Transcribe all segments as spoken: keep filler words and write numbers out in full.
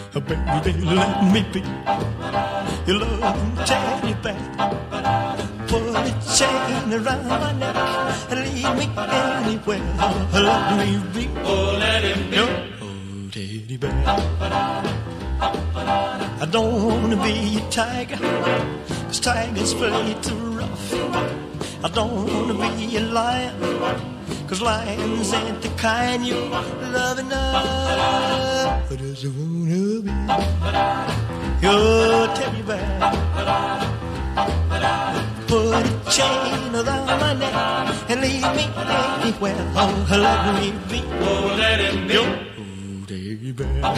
Baby, let me be your loving teddy bear. Put a chain around my neck and lead me anywhere. Let me be, oh, let him be your oh, teddy bear. I don't wanna be a tiger, 'cause tigers play too rough. I don't wanna be a lion, 'cause lions ain't the kind you love enough. I just wanna be your teddy bear. Put a chain around my neck and lead me anywhere. Oh, let me be, oh, let him be your oh, teddy bear.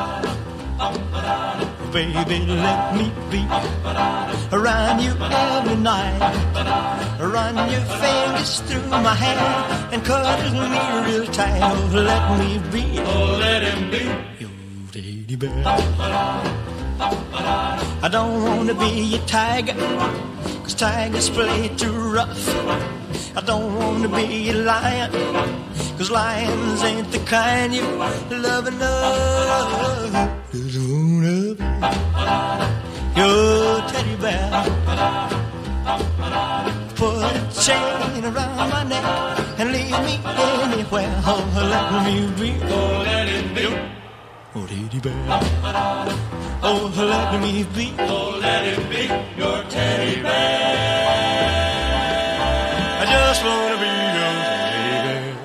Baby, let me be around you every night. Run your fingers through my hair and cuddle me real tight. Oh, let me be, oh, let him be your teddy bear. I don't wanna be a tiger, 'cause tigers play too rough. I don't wanna be a lion, 'cause lions ain't the kind you love enough. Just wanna be your teddy bear. Put a chain around my neck and lead me anywhere. Oh, let me be, oh, let him be oh, teddy bear. Oh, let me be, oh, let him be your teddy bear. I just wanna be your teddy bear.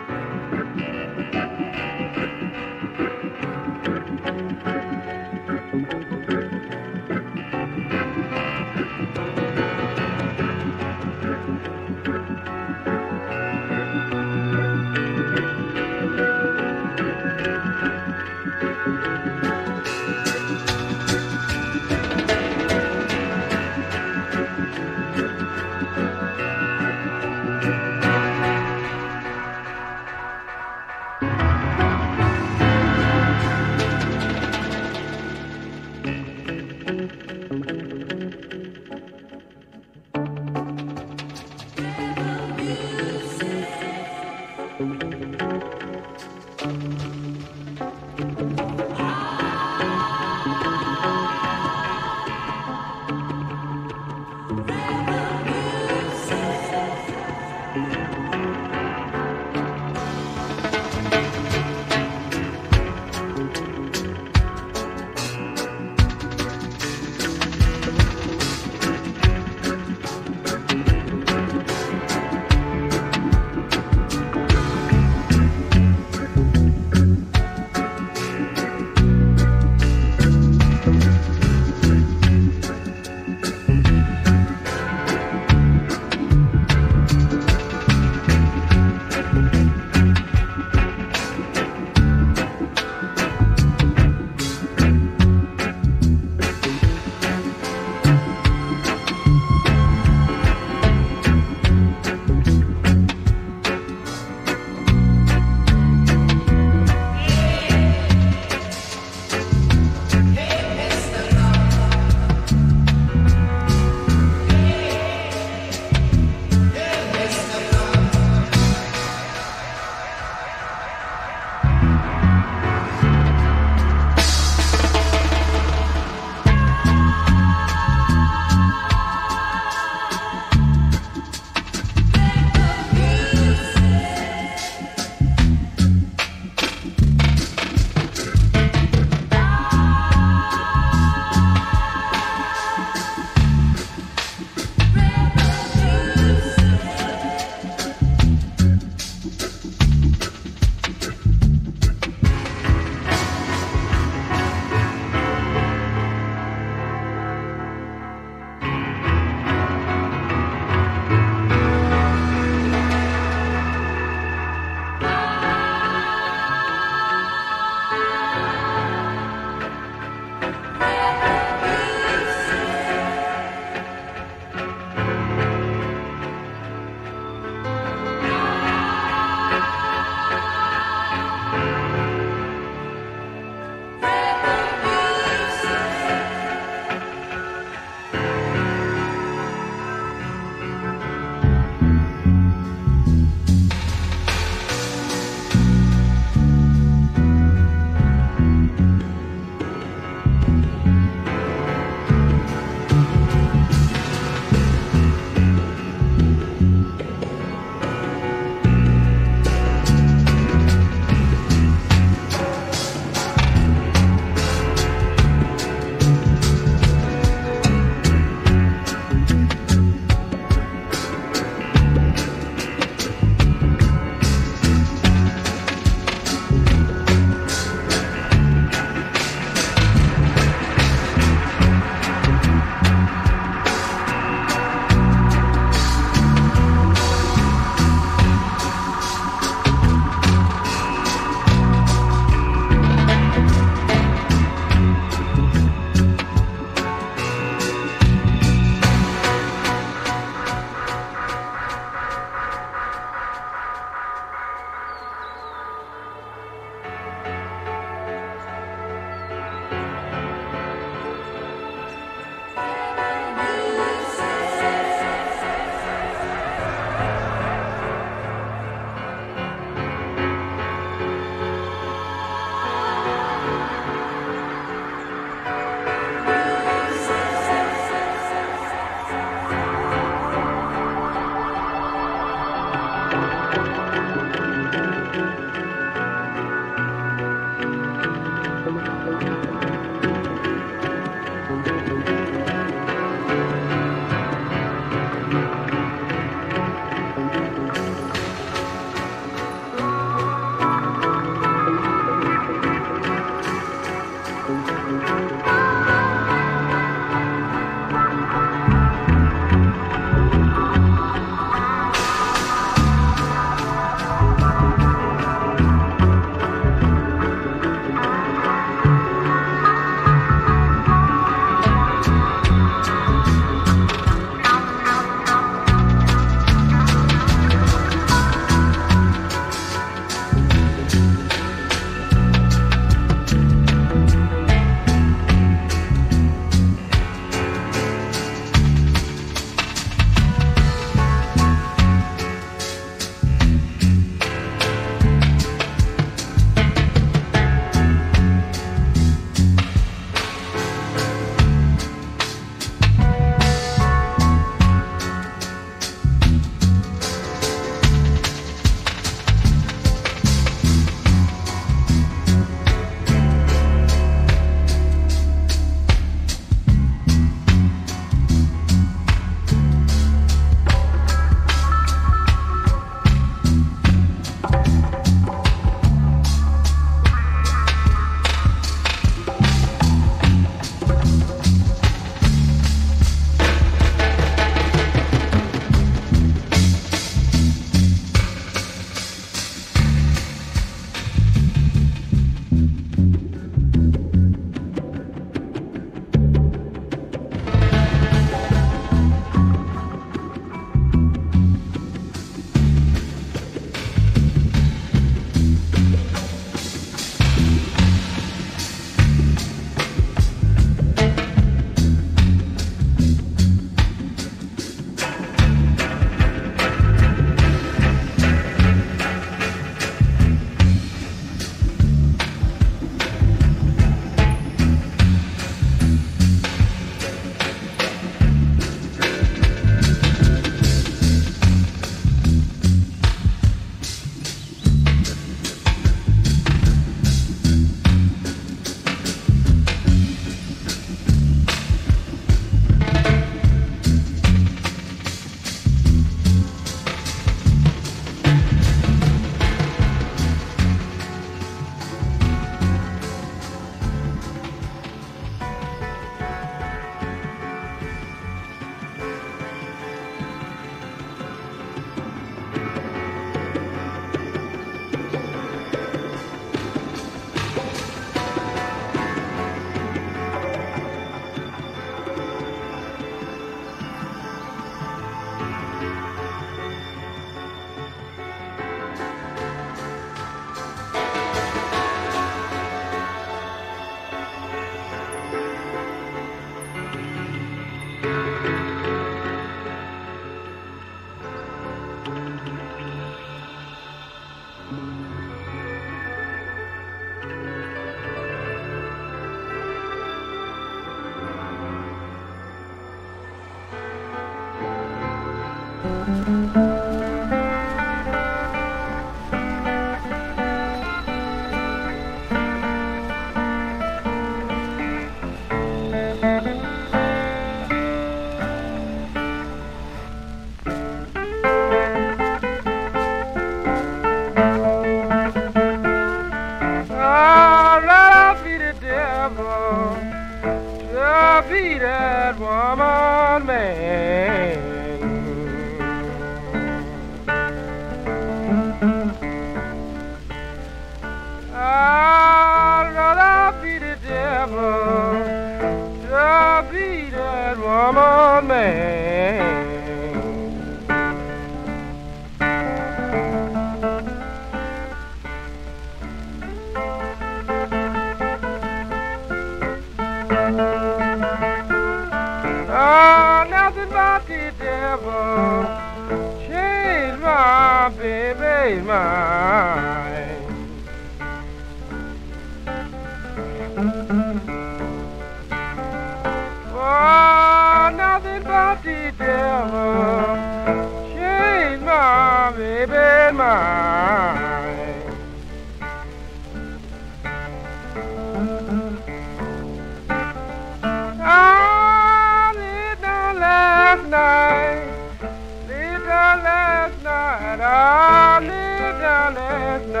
Last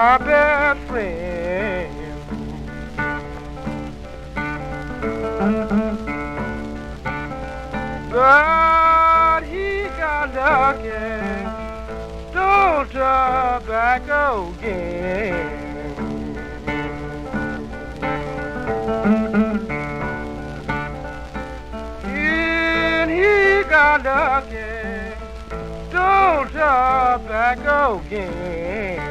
my best friend. But he got lucky, stole tobacco again. And he got lucky, stole tobacco again.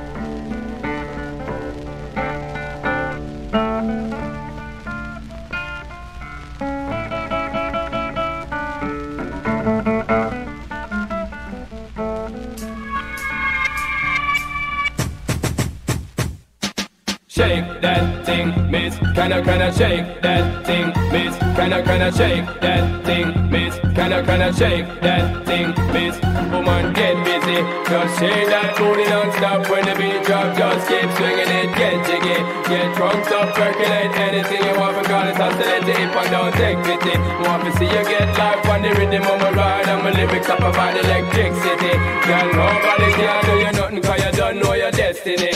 Shake that thing, miss. Kinda, kinda shake that thing, miss. Kinda, kinda shake that thing, miss. Kinda, kinda shake that thing, miss. Woman, get busy. Just shake that booty non-stop when the beat drop. Just keep swinging it, get jiggy. Get drunk, stop, percolate anything you want. Because it's oscillate if I don't take pity. Want to see you get life on the rhythm of my ride. And my lyrics up about electricity. Girl, nobody can do you nothing cause you don't know your destiny.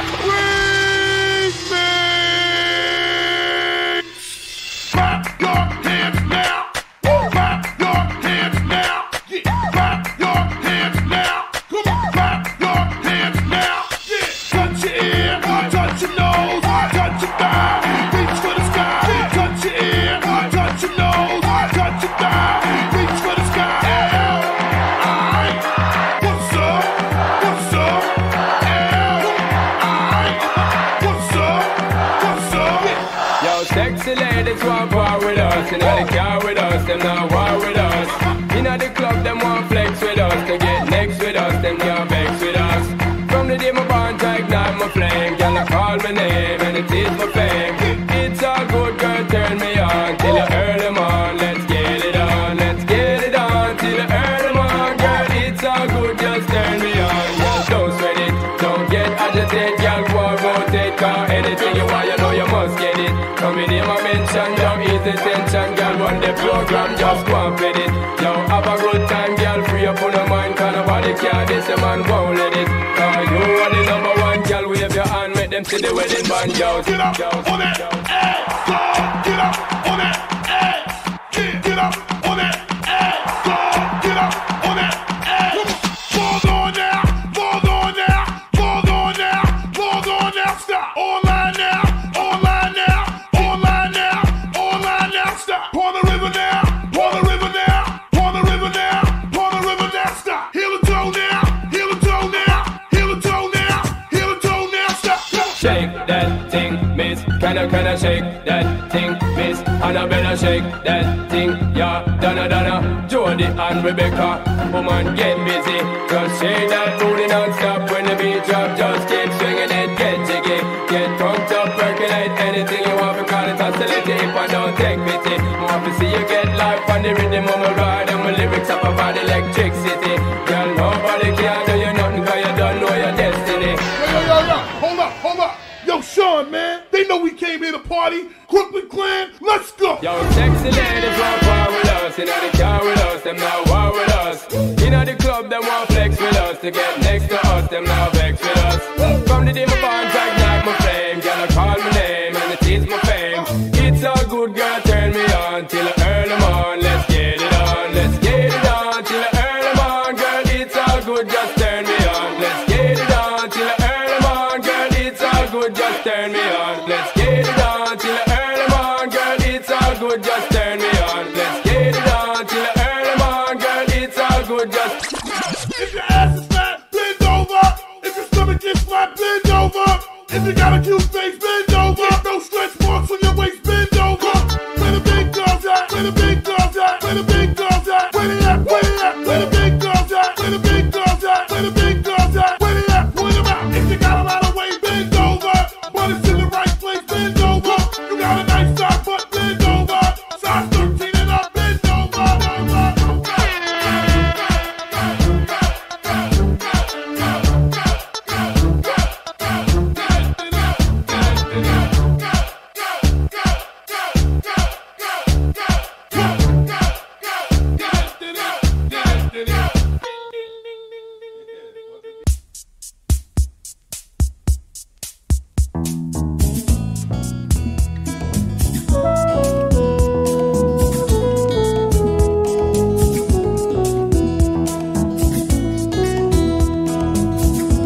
You know they car with us, them not war with us. You know the club, them want flex with us. To get next with us, them can't vex with us. From the day my bond, I ignite my flame. Girl, I call my name and it is my fame. It's all good, girl, turn me on. Till you earn them on, let's get it on. Let's get it on, till you earn them on. Girl, it's all good, just turn me on. Girl, don't sweat it, don't get agitated. Girl, go and rotate, cause anything you want, you know you must get it. Come in here, my mention, don't ease the tension. Girl, run the program, just go and fit it. Yo, have a good time, girl, free up on your mind. Cause nobody care, this a man won't let it. Cause you are the number one, girl, wave your hand, make them see the wedding band, yo. Get up yo, on that ass, go, get up on that ass. Get, get up on that ass, go, get up on that ass. Fall on now, fall on now, fall on now, fall on now, stop. Online now, online now, online now, online now, stop. On the river now, on the river now, on the river now, on the river now, stop. Heel the toe now, heel the toe now, heel the toe now, heel the toe now, stop. Shake that thing, miss. Kinda, kinda shake that thing, miss. Annabella shake that thing, yeah. Donna, Donna, Jody and Rebecca. Woman, get busy. Just shake that booty non-stop when the beat drop. Just keep swinging it, get jiggy. Get drunk up, percolate anything you want. Because it's oscillating if I don't take pity. Want to see you get life on the rhythm of my ride. And my lyrics up about electricity. Girl, nobody can do you nothing cause you don't know your destiny. Yo, yo, yo, yo, hold up, hold up. Yo, Sean, man, they know we came here to party. Crooklyn Clan, let's go. Yo, sexy ladies want war with us. You know they car with us, them not war with us. You know the club, them want flex with us. To get next to us, them not vex with us. From the day my bond, I ignite my flame. Girl, I call my name and it is my fame. It's all good, girl, turn me on till I earn them on. Let's get it on, let's get it on till I earn them on. Girl, it's all good, just turn me on. Let's get it on till I earn them on. Girl, it's all good, just turn me on. Let's get it on till I earn them on. Girl, it's all good, just turn me on. Let's get it on till I earn them on. Girl, it's all good, just. If your ass is fat, bend over. If your stomach is flat, bend over. If you got a cute face, bend over. No stretch marks on your waist, bend over. Where the big girls at? Where the big girls at? Where the big girls at? Where they at? Where they at? Where the big girls at? Where the big girls at? Where the big girls at? Where they at? Point them out. If you got a lot of weight, bend over. But it's in the right place, bend over. You got a nice size butt, bend over. Size thirteen and up, bend over.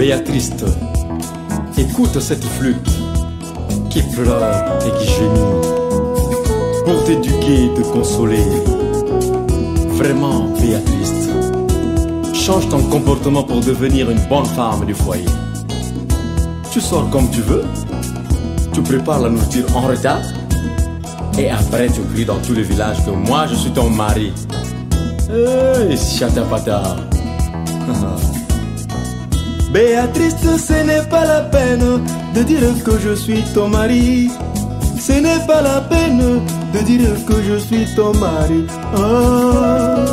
Béatrice, écoute cette flûte qui pleure et qui gémit pour t'éduquer et te consoler. Vraiment, Béatrice, change ton comportement pour devenir une bonne femme du foyer. Tu sors comme tu veux, tu prépares la nourriture en retard, et après tu cries dans tout le village que moi je suis ton mari. Hey, chatapata. Béatrice, ce n'est pas la peine de dire que je suis ton mari. Ce n'est pas la peine de dire que je suis ton mari. Ah.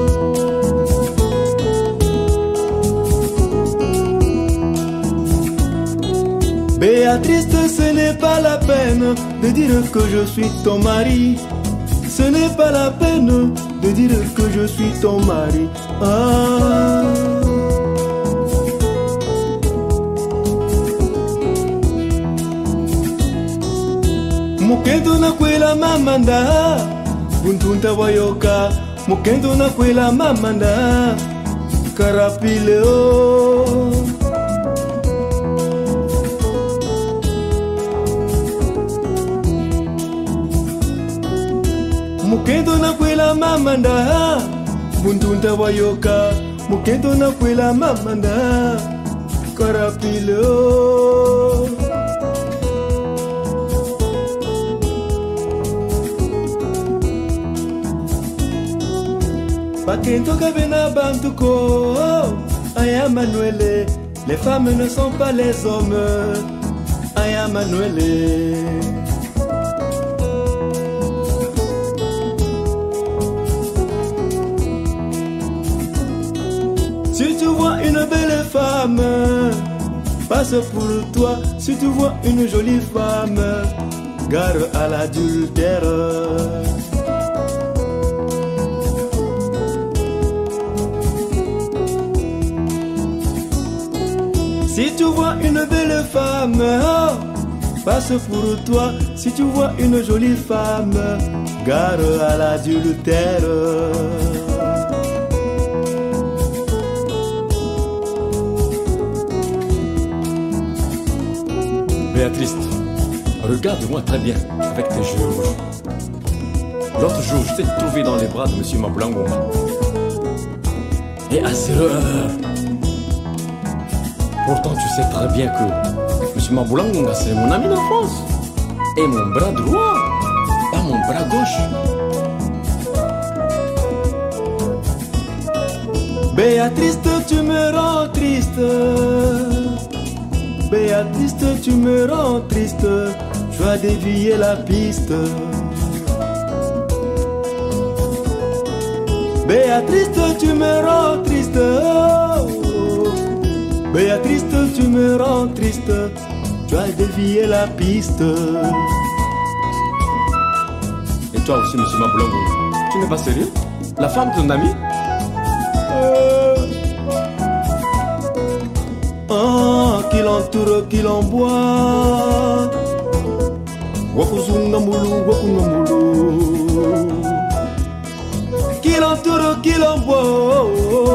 Béatrice, ce n'est pas la peine de dire que je suis ton mari. Ce n'est pas la peine de dire que je suis ton mari. Ah. Mukendo na kwela mamanda, buntunta wayoka. Mukendo na kwela mamanda, karapile o. Mukendo na kwela mamanda, buntunta wayoka. Mukendo na kwela mamanda, karapile o. Bakento kabena bantuko, aya Manuele, les femmes ne sont pas les hommes, aya Manuele. Si tu vois une belle femme, passe pour toi. Si tu vois une jolie femme, gare à l'adultère. Si tu vois une belle femme, passe pour toi. Si tu vois une jolie femme, gare à l'adultère. Béatrice, regarde-moi très bien avec tes yeux rouges. L'autre jour, je t'ai trouvé dans les bras de Monsieur Mablango. Et à zéro heure. Pourtant, tu sais très bien que Monsieur Maboulangonga, c'est mon ami d'enfance. Et mon bras droit, pas mon bras gauche. Béatrice, tu me rends triste. Béatrice, tu me rends triste. Tu as dévié la piste. Béatrice, tu me rends triste. Béatrice, tu me rends triste, tu as dévié la piste. Et toi aussi, Monsieur Mablango, tu n'es pas sérieux? La femme de ton ami? euh... Ah, qu'il entoure, qu'il en boit. Wakuzunga moulou, wakunga moulou. Qu'il entoure, qu'il en boit.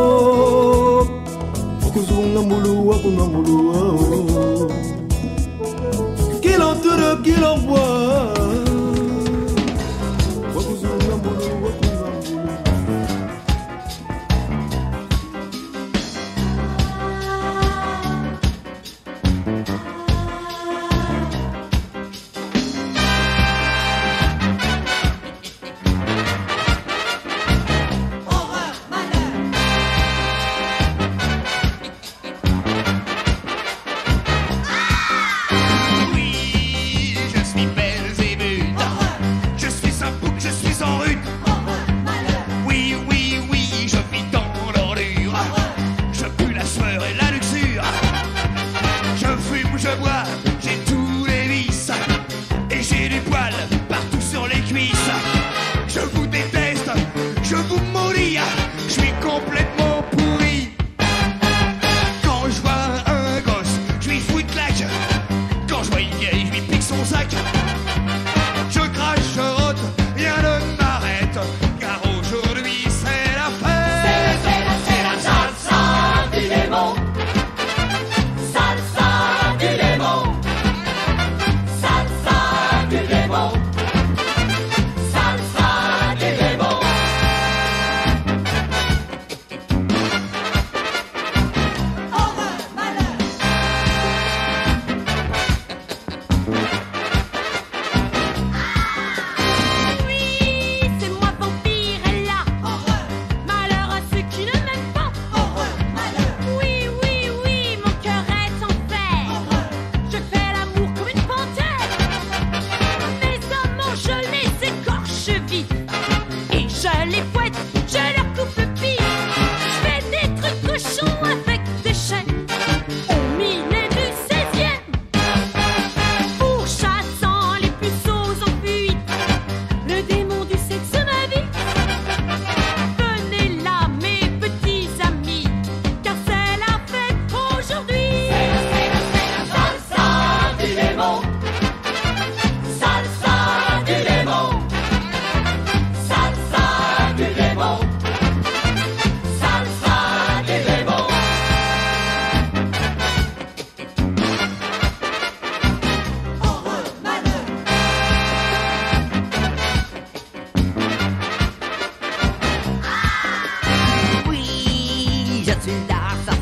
Kuzunga moulou, wakuna moulou. Qu'il entoure, qu'il envoie. Wakuzunga moulou, wakuna moulou. Oui, je suis belle.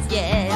again.